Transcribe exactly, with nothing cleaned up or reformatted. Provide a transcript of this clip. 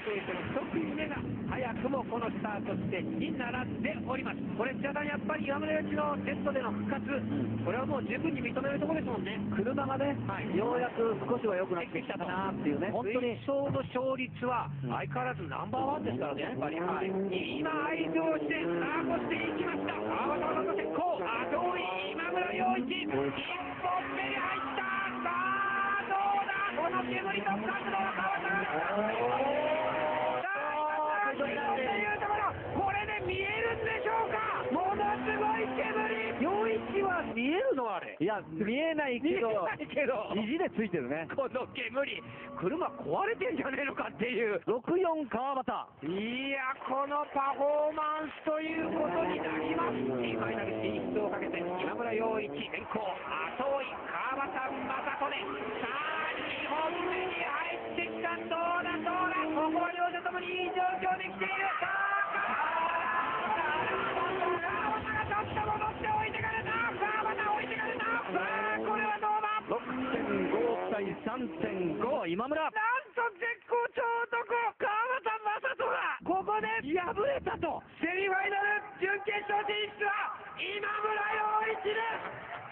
としての一組目が早くもこのスタート地点に並んでおります。これ千田さん、やっぱり岩村よちのセットでの復活、これはもう十分に認めるところですもんね。 車がね、はい、ようやく少しは良くなってきたかなっていうね、本当に。 水槽の勝率は相変わらずナンバーワンですからね、やっぱり。はい、今、合図をして、さあ、越していきました。川端の先行、後追い、今村陽一、一本目に入った。さあ、どうだ、この煙と角度は川端がこれで見えるんでしょうか。ものすごい煙。陽一は見えるのあれ。 いや、見えないけど、 見えないけど意地でついてるね。 この煙、車壊れてんじゃねえのかっていう。 ろくよん川端。 いや、このパフォーマンスということになります。T ファイナル進出をかけて今村陽一先行、後追い川端正人で、さあにほんめに入ってきた。どうだどうだ、ここは両者ともにいい状況で来ている。さあちょっと戻って置いてかれた。川端置いてかれた。さあこれはどうだ。 ろくてんご 対 さんてんご、今村。 なんと絶好調男川端正人がここで敗れたと。セミファイナル準決勝進出は今村陽一です。